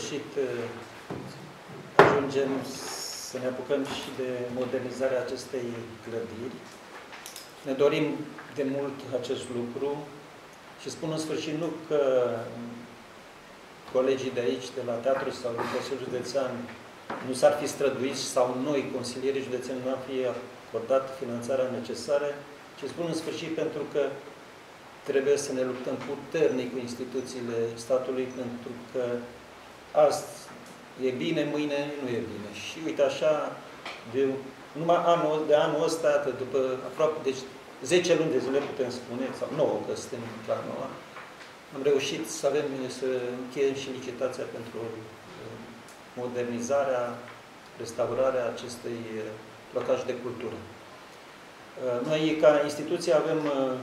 sfârșit ajungem să ne apucăm și de modernizarea acestei clădiri. Ne dorim de mult acest lucru și spun în sfârșit nu că colegii de aici, de la teatru sau din Consiliul Județean, nu s-ar fi străduit sau noi, consilierii județeni, nu ar fi acordat finanțarea necesară, ci spun în sfârșit pentru că trebuie să ne luptăm puternic cu instituțiile statului, pentru că azi e bine, mâine nu e bine. Și uite așa, numai de anul ăsta, după aproape, deci 10 luni de zile putem spune, sau 9, că suntem la 9, am reușit să încheiem și licitația pentru modernizarea, restaurarea acestui locaj de cultură. Noi, ca instituție, avem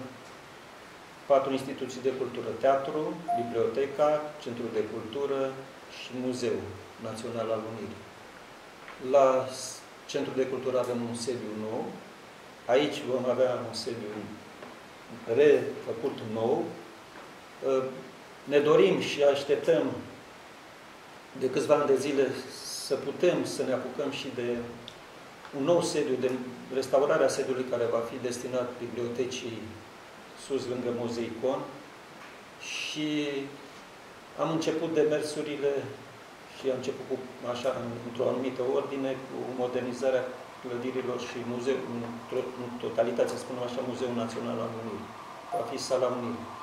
4 instituții de cultură: teatru, biblioteca, centrul de cultură și Muzeul Național al Unirii. La centrul de cultură avem un sediu nou. Aici vom avea un sediu refăcut nou. Ne dorim și așteptăm de câțiva ani de zile să putem să ne apucăm și de un nou sediu, de restaurarea sediului care va fi destinat bibliotecii sus lângă Mozeicon, și am început demersurile și am început cu, așa, într-o anumită ordine, cu modernizarea clădirilor și muzeul, în totalitate, să spunem așa, Muzeul Național al Unirii. Va fi Sala Unirii.